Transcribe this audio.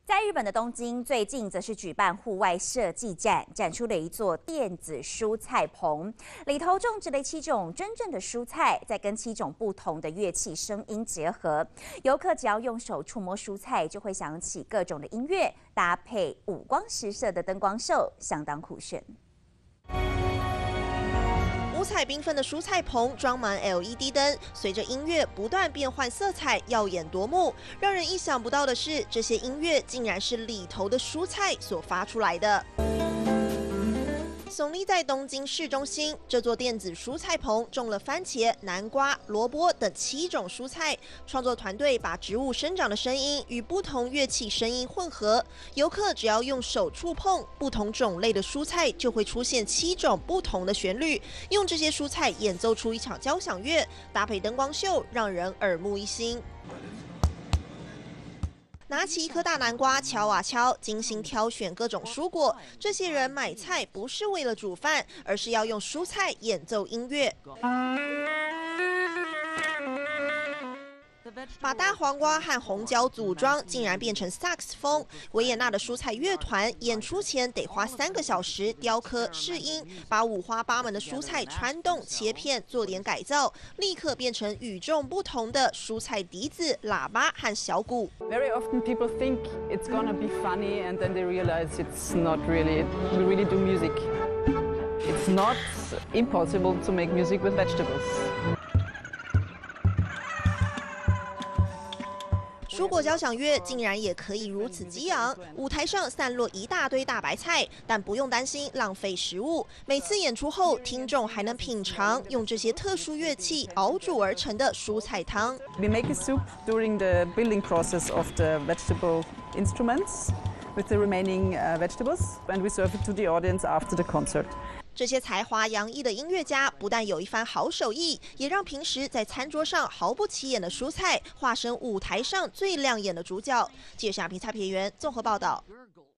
在日本的东京，最近则是举办户外设计展，展出了一座电子蔬菜棚，里头种植了7种真正的蔬菜，再跟7种不同的乐器声音结合。游客只要用手触摸蔬菜，就会响起各种的音乐，搭配五光十色的灯光秀，相当酷炫。 五彩缤纷的蔬菜棚装满 LED 灯，随着音乐不断变换色彩，耀眼夺目。让人意想不到的是，这些音乐竟然是里头的蔬菜所发出来的。 耸立在东京市中心，这座电子蔬菜棚种了番茄、南瓜、萝卜等7种蔬菜。创作团队把植物生长的声音与不同乐器声音混合，游客只要用手触碰不同种类的蔬菜，就会出现7种不同的旋律。用这些蔬菜演奏出一场交响乐，搭配灯光秀，让人耳目一新。 拿起一颗大南瓜，敲啊敲，精心挑选各种蔬果。这些人买菜不是为了煮饭，而是要用蔬菜演奏音乐。把大黄瓜和红椒组装，竟然变成萨克斯风。维也纳的蔬菜乐团演出前得花3个小时雕刻试音，把五花八门的蔬菜穿洞、切片，做点改造，立刻变成与众不同的蔬菜笛子、喇叭和小鼓。 Very often people think it's gonna be funny and then they realize it's not really. We really do music. It's not impossible to make music with vegetables. 蔬果交响乐竟然也可以如此激昂，舞台上散落一大堆大白菜，但不用担心浪费食物。每次演出后，听众还能品尝用这些特殊乐器熬煮而成的蔬菜汤。 We make a soup during the building process of the vegetable instruments with the remaining vegetables, and we serve it to the audience after the concert. 这些才华洋溢的音乐家不但有一番好手艺，也让平时在餐桌上毫不起眼的蔬菜化身舞台上最亮眼的主角。记者评蔡培元综合报道。